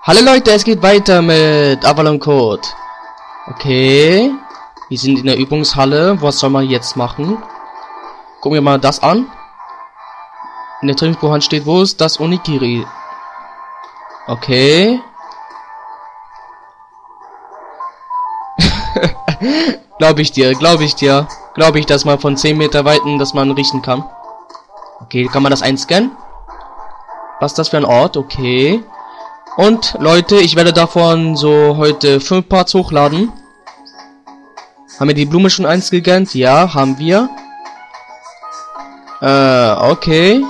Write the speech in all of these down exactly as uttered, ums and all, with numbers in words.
Hallo Leute, es geht weiter mit Avalon Code. Okay. Wir sind in der Übungshalle. Was soll man jetzt machen? Gucken wir mal das an. In der Trainingsbuchhand steht, wo ist das Onikiri? Okay. Glaube ich dir, glaube ich dir. Glaube ich, dass man von zehn Meter weiten, dass man riechen kann. Okay, kann man das einscannen? Was ist das für ein Ort? Okay. Und Leute, ich werde davon so heute fünf Parts hochladen. Haben wir die Blume schon eingescannt? Ja, haben wir. Äh, okay.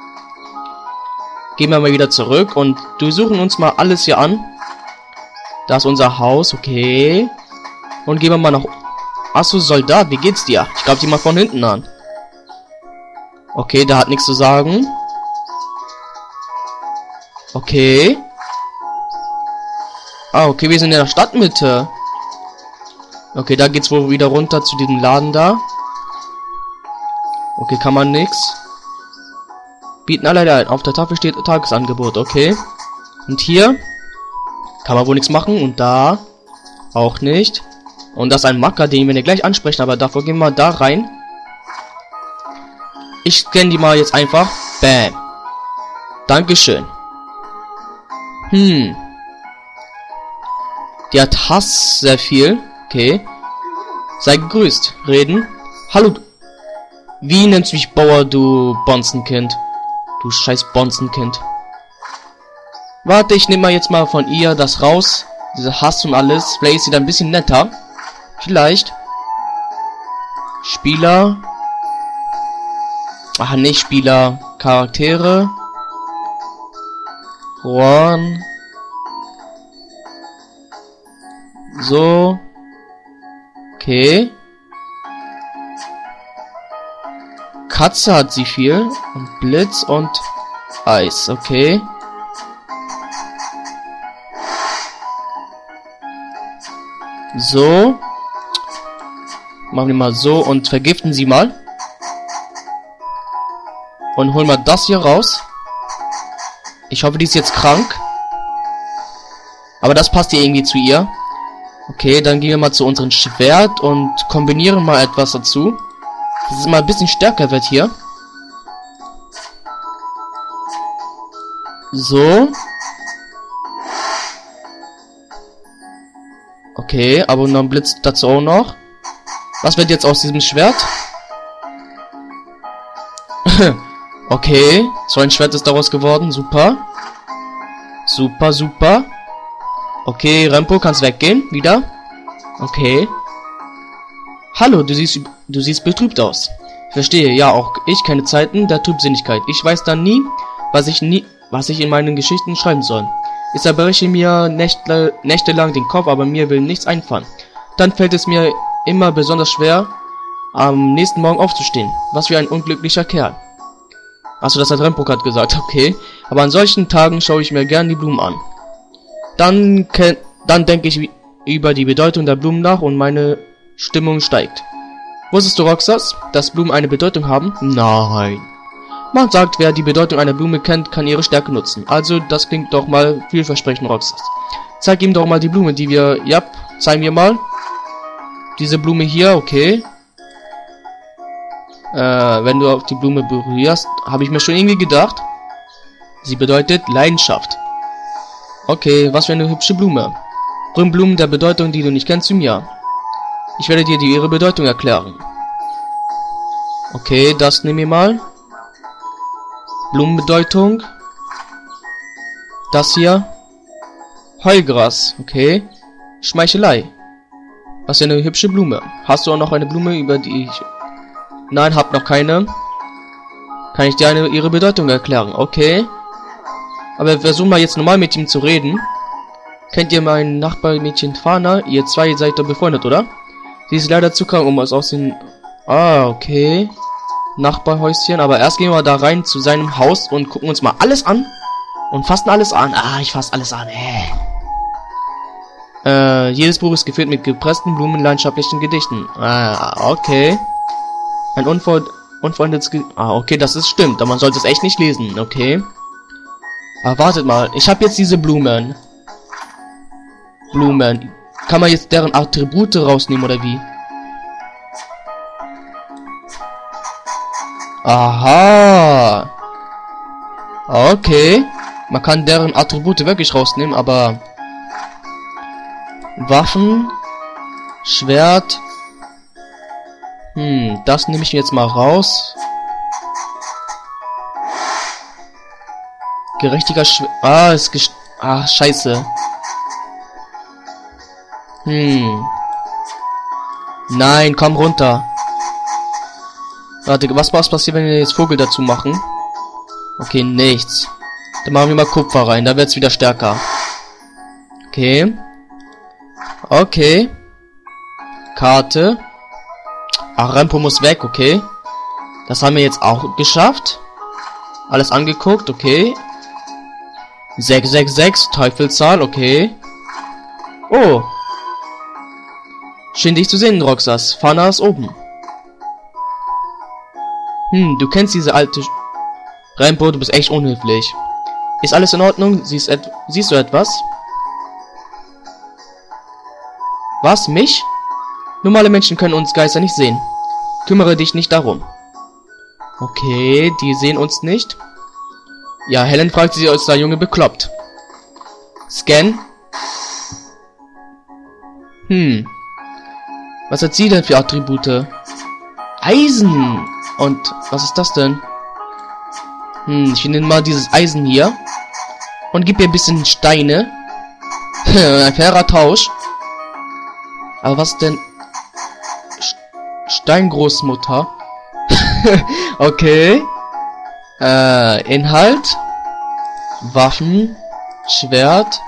Gehen wir mal wieder zurück und durchsuchen uns mal alles hier an. Da ist unser Haus, okay. Und gehen wir mal nach... Achso, Soldat, wie geht's dir? Ich glaube, die mal von hinten an. Okay, der hat nichts zu sagen. Okay. Ah, okay, wir sind in der Stadtmitte. Okay, da geht's wohl wieder runter zu diesem Laden da. Okay, kann man nix. Bieten alle ein. Auf der Tafel steht Tagesangebot, okay. Und hier kann man wohl nichts machen. Und da auch nicht. Und das ist ein Macker, den wir gleich ansprechen. Aber davor gehen wir da rein. Ich scanne die mal jetzt einfach. Bam. Dankeschön. Hm. Die hat Hass sehr viel. Okay. Sei gegrüßt. Reden. Hallo. Wie nennst du mich Bauer, du Bonzenkind? Du scheiß Bonzenkind. Warte, ich nehme mal jetzt mal von ihr das raus. Diese Hass und alles. Vielleicht ist sie da ein bisschen netter. Vielleicht. Spieler. Ach, nicht Spieler. Charaktere. Juan. So. Okay. Katze hat sie viel. Und Blitz und Eis. Okay. So. Machen wir mal so und vergiften sie mal. Und holen wir das hier raus. Ich hoffe, die ist jetzt krank. Aber das passt hier irgendwie zu ihr. Okay, dann gehen wir mal zu unserem Schwert und kombinieren mal etwas dazu. Dass es mal ein bisschen stärker wird hier. So. Okay, aber dann blitzt dazu auch noch. Was wird jetzt aus diesem Schwert? Okay, so ein Schwert ist daraus geworden. Super. Super, super. Okay, Rempo, kannst weggehen. Wieder. Okay. Hallo, du siehst, du siehst betrübt aus. Ich verstehe, ja, auch ich kenne Zeiten der Trübsinnigkeit. Ich weiß dann nie, was ich nie, was ich in meinen Geschichten schreiben soll. Ich zerbreche mir nächte, nächtelang den Kopf, aber mir will nichts einfallen. Dann fällt es mir immer besonders schwer, am nächsten Morgen aufzustehen. Was für ein unglücklicher Kerl. Achso, das hat Rempo gerade gesagt, okay. Aber an solchen Tagen schaue ich mir gern die Blumen an. Dann, dann denke ich über die Bedeutung der Blumen nach und meine Stimmung steigt. Wusstest du, Roxas, dass Blumen eine Bedeutung haben? Nein. Man sagt, wer die Bedeutung einer Blume kennt, kann ihre Stärke nutzen. Also, das klingt doch mal vielversprechend, Roxas. Zeig ihm doch mal die Blume, die wir... Ja, zeigen wir mal. Diese Blume hier, okay. Äh, wenn du auf die Blume berührst, habe ich mir schon irgendwie gedacht. Sie bedeutet Leidenschaft. Okay, was für eine hübsche Blume. Bring Blumen der Bedeutung, die du nicht kennst, zu mir. Ich werde dir die ihre Bedeutung erklären. Okay, das nehmen wir mal. Blumenbedeutung. Das hier. Heulgras, okay. Schmeichelei. Was für eine hübsche Blume. Hast du auch noch eine Blume, über die ich... Nein, hab noch keine. Kann ich dir eine, ihre Bedeutung erklären? Okay. Aber wir versuchen mal jetzt normal mit ihm zu reden. Kennt ihr mein Nachbarmädchen Fana? Ihr zwei seid doch befreundet, oder? Sie ist leider zu krank, um es aus den... Ah, okay. Nachbarhäuschen. Aber erst gehen wir da rein zu seinem Haus und gucken uns mal alles an. Und fassen alles an. Ah, ich fasse alles an. Äh. Äh, jedes Buch ist gefüllt mit gepressten Blumen, landschaftlichen Gedichten. Ah, okay. Ein unver unfreundliches Ge Ah, okay, das ist stimmt. Aber man sollte es echt nicht lesen, okay. Aber wartet mal, ich habe jetzt diese Blumen. Blumen. Kann man jetzt deren Attribute rausnehmen, oder wie? Aha. Okay. Man kann deren Attribute wirklich rausnehmen, aber... Waffen... Schwert... Hm, das nehme ich jetzt mal raus. Gerechtiger Schwert... Ah, ist gest... Ah, scheiße. Hm. Nein, komm runter. Warte, was, was passiert, wenn wir jetzt Vogel dazu machen? Okay, nichts. Dann machen wir mal Kupfer rein, da wird's wieder stärker. Okay. Okay. Karte. Ach, Rempo muss weg, okay. Das haben wir jetzt auch geschafft. Alles angeguckt, okay. sechs sechs sechs, Teufelszahl, okay. Oh. Schön dich zu sehen, Roxas. Fana ist oben. Hm, du kennst diese alte... Sch Rempo, du bist echt unhöflich. Ist alles in Ordnung? Siehst, et siehst du etwas? Was? Mich? Normale Menschen können uns Geister nicht sehen. Kümmere dich nicht darum. Okay, die sehen uns nicht. Ja, Helen fragt sich, ist der Junge bekloppt. Scan. Hm. Was hat sie denn für Attribute? Eisen. Und was ist das denn? Hm, ich nehme mal dieses Eisen hier. Und gib ihr ein bisschen Steine. Ein fairer Tausch. Aber was denn? St Steingroßmutter. Okay. Äh, Inhalt. Waffen. Schwert.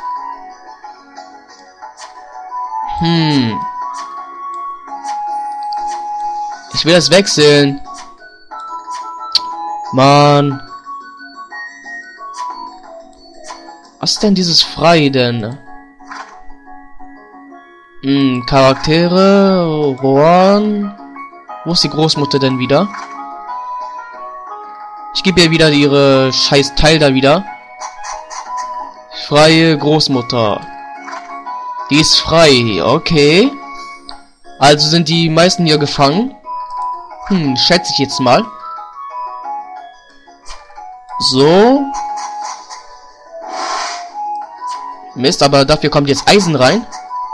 Hm. Ich will das wechseln. Mann. Was ist denn dieses Frei denn? Hm, Charaktere, Rohan. Wo ist die Großmutter denn wieder? Ich gebe ihr wieder ihre scheiß Teil da wieder. Freie Großmutter. Die ist frei, okay. Also sind die meisten hier gefangen. Hm, schätze ich jetzt mal. So. Mist, aber dafür kommt jetzt Eisen rein.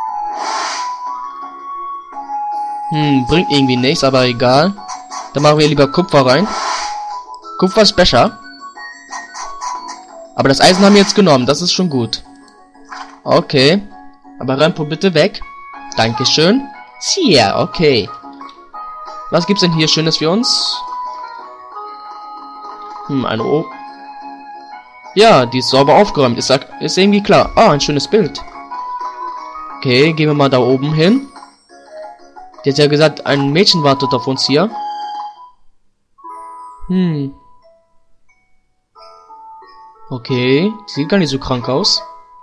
Hm, bringt irgendwie nichts, aber egal. Dann machen wir lieber Kupfer rein. Kupfer ist besser. Aber das Eisen haben wir jetzt genommen, das ist schon gut. Okay. Aber Rempo bitte weg. Dankeschön. Tja, okay. Was gibt's denn hier Schönes für uns? Hm, eine O. Ja, die ist sauber aufgeräumt. Ist, ist irgendwie klar. Ah, ein schönes Bild. Okay, gehen wir mal da oben hin. Die hat ja gesagt, ein Mädchen wartet auf uns hier. Hm. Okay, sieht gar nicht so krank aus.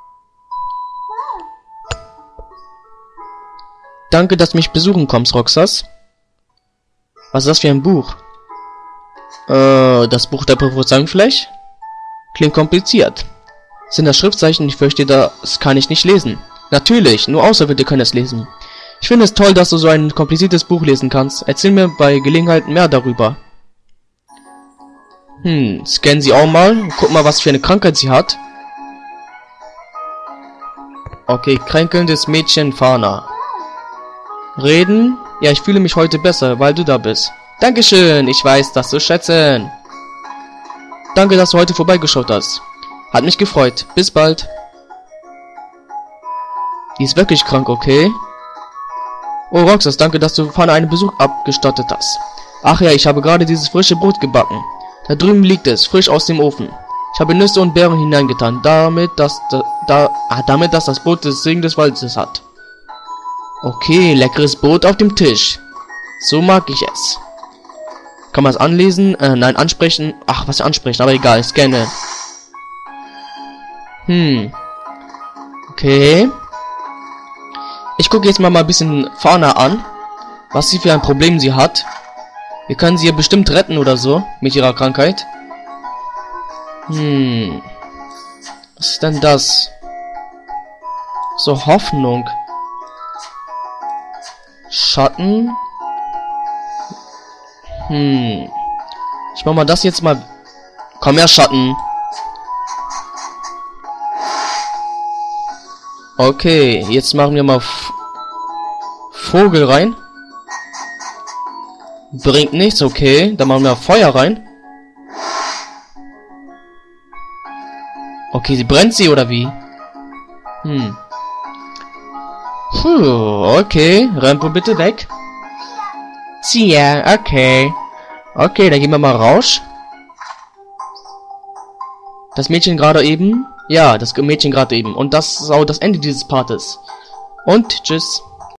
Danke, dass du mich besuchen kommst, Roxas. Was ist das für ein Buch? Äh, das Buch der Prophezeiung vielleicht? Klingt kompliziert. Sind das Schriftzeichen? Ich fürchte, das kann ich nicht lesen. Natürlich, nur Auserwählte können es lesen. Ich finde es toll, dass du so ein kompliziertes Buch lesen kannst. Erzähl mir bei Gelegenheit mehr darüber. Hm, scannen sie auch mal. Guck mal, was für eine Krankheit sie hat. Okay, kränkelndes Mädchen Fana. Reden? Ja, ich fühle mich heute besser, weil du da bist. Dankeschön, ich weiß das zu schätzen. Danke, dass du heute vorbeigeschaut hast. Hat mich gefreut. Bis bald. Die ist wirklich krank, okay? Oh, Roxas, danke, dass du Fana einen Besuch abgestattet hast. Ach ja, ich habe gerade dieses frische Brot gebacken. Da drüben liegt es, frisch aus dem Ofen. Ich habe Nüsse und Beeren hineingetan, damit, dass, da, da, ah, damit, dass das Brot das Segen des Waldes hat. Okay, leckeres Brot auf dem Tisch. So mag ich es. Kann man es anlesen? Äh, nein, ansprechen. Ach, was ansprechen, aber egal, scanne. Hm. Okay. Ich gucke jetzt mal, mal ein bisschen Fana an. Was sie für ein Problem sie hat. Wir können sie ja bestimmt retten oder so. Mit ihrer Krankheit. Hm. Was ist denn das? So, Hoffnung. Schatten. Hm. Ich mach mal das jetzt mal. Komm her, Schatten. Okay, jetzt machen wir mal F Vogel rein. Bringt nichts, okay. Dann machen wir Feuer rein. Okay, sie brennt sie oder wie? Hm. Puh, okay. Rampo bitte weg. Ziehe, okay. Okay, dann gehen wir mal raus. Das Mädchen gerade eben. Ja, das Mädchen gerade eben. Und das ist auch das Ende dieses Partes. Und tschüss.